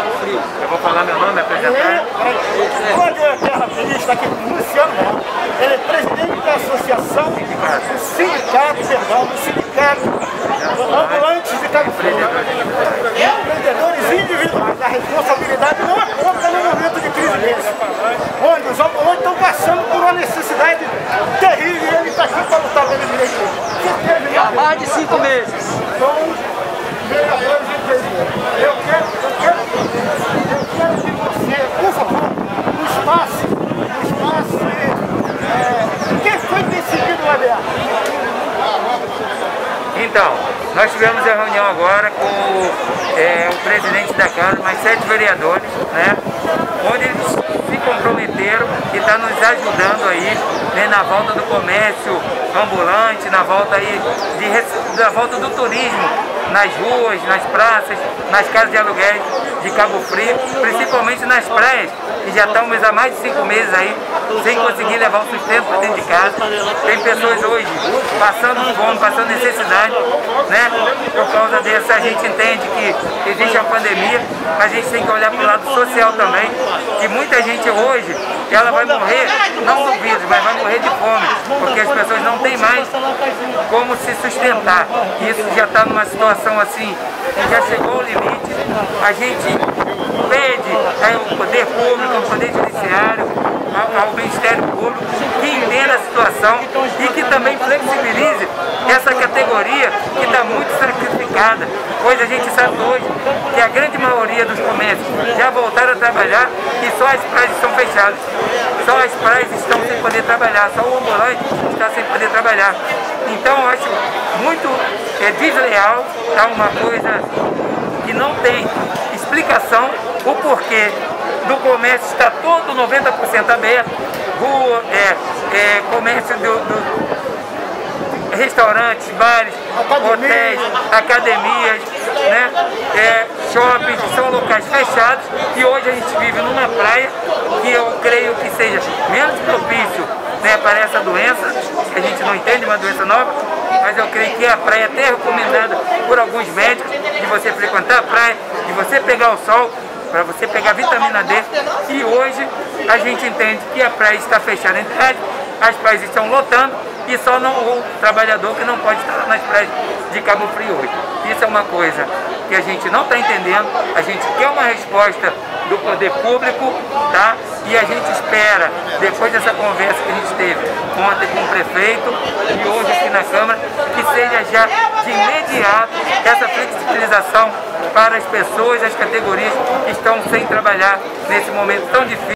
Cabo Frio. Eu vou falar meu nome, apresentar. Onde eu quero feliz, está aqui com o Luciano Melo. Ele é presidente da associação, do sindicato ambulantes de Cabo Frio. Empreendedores individuais. A responsabilidade não é pouca no momento de crise desse. Onde os ambulantes estão passando por uma necessidade terrível e ele está aqui para lutar pelo direito dele. Há mais de 5 meses. São vereadores e presidentes. Eu quero que você, por favor, nos passe quem foi decidido lá dentro. Então, nós tivemos a reunião agora com o presidente da Câmara, mais 7 vereadores, né? Onde eles se comprometeram e estão nos ajudando aí, né, na volta do comércio ambulante, na volta aí da volta do turismo, nas ruas, nas praças, nas casas de aluguéis de Cabo Frio, principalmente nas praias, que já estamos há mais de 5 meses aí, sem conseguir levar o sustento para dentro de casa. Tem pessoas hoje passando fome, passando necessidade, né? Por causa disso a gente entende que existe a pandemia, mas a gente tem que olhar para o lado social também, que muita gente hoje, ela vai morrer, não do vírus, mas vai morrer de fome, porque as pessoas não têm mais como se sustentar. E isso já está numa situação assim, que já chegou ao limite. A gente pede ao poder público, ao poder judiciário, ao Ministério Público, que entenda a situação e que também flexibilize essa categoria que está muito sacrificada. Pois a gente sabe hoje que a grande maioria dos comércios já voltaram a trabalhar e só as praias estão fechadas. Só as praias estão sem poder trabalhar, só o ambulante está sem poder trabalhar. Então eu acho muito desleal, tá? Uma coisa que não tem explicação, o porquê do comércio está todo 90% aberto, rua, comércio restaurantes, bares, hotéis, academias, né? Shoppings, que são locais fechados, e hoje a gente vive numa praia que eu creio que seja menos propício, né, para essa doença, que a gente não entende, uma doença nova, mas eu creio que a praia é até recomendada por alguns médicos, de você frequentar a praia, de você pegar o sol, para você pegar vitamina D, e hoje a gente entende que a praia está fechada entre as praias estão lotando, e só o trabalhador que não pode estar nas praias de Cabo Frio hoje. Isso é uma coisa que a gente não está entendendo, a gente quer uma resposta do poder público, tá? E a gente espera, depois dessa conversa que a gente teve ontem com o prefeito e hoje aqui na Câmara, que seja já de imediato essa flexibilização para as pessoas, as categorias que estão sem trabalhar nesse momento tão difícil.